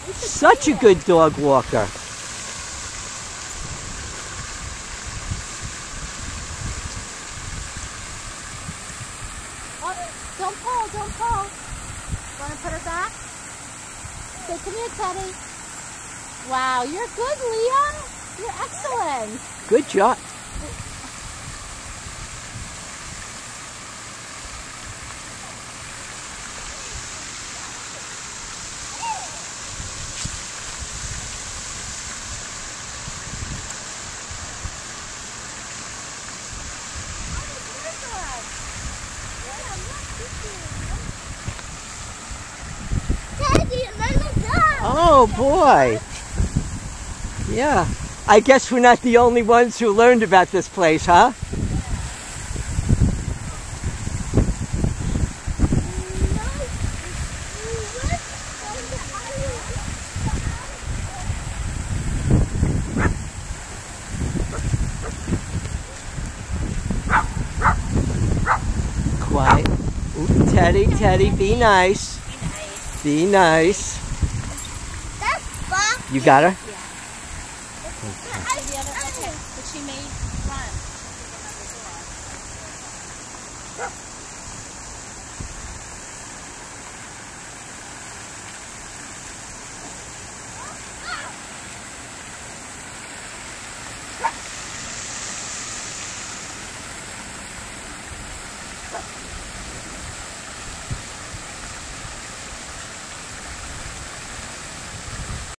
Such a good dog walker. Oh, don't pull, don't pull. Want to put her back? Say, come here, Teddy. Wow, you're good, Leah. You're excellent. Good job. Oh boy. Yeah. I guess we're not the only ones who learned about this place, huh? Quiet. Ooh, Teddy, be nice. Be nice. That's Bob. You got her? Yeah.